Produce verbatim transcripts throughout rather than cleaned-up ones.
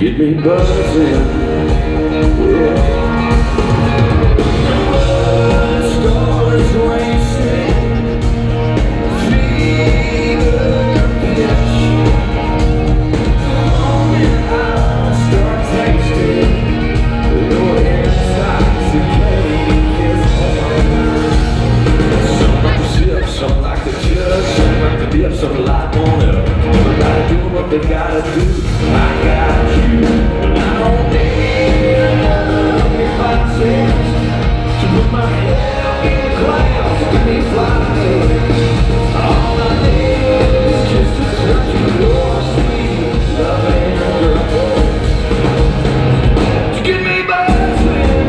get me buzzing. Yeah. Stars racing, fever pitch. The moment I start tasting your intoxicating kiss. Some like to sip, some like to judge, some like to dip, some like on it. Everybody doing what they gotta do. I got you. I don't need another process to put my head up in the clouds, get me flying. All I need is just a touch of your sweet loving girl to get me buzzing.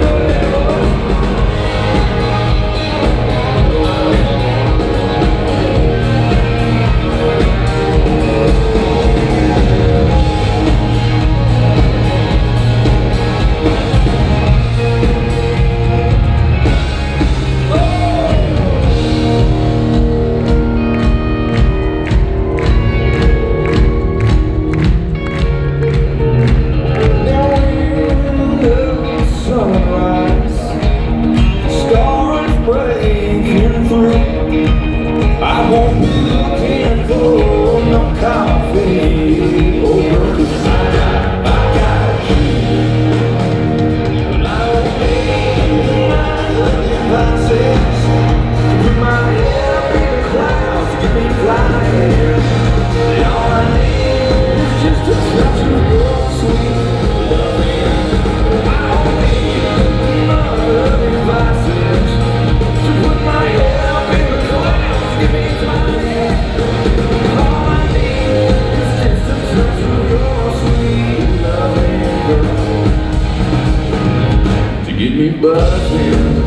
I won't be looking for no coffee over, 'cause I got, I got you. And I don't need another process to put my head up in the clouds, get me flying. And all I need is just a touch of your sweet loving. I don't need another process to put my head up in the clouds, get me flying. All I need is just a touch of your sweet loving girl to get me buzzing.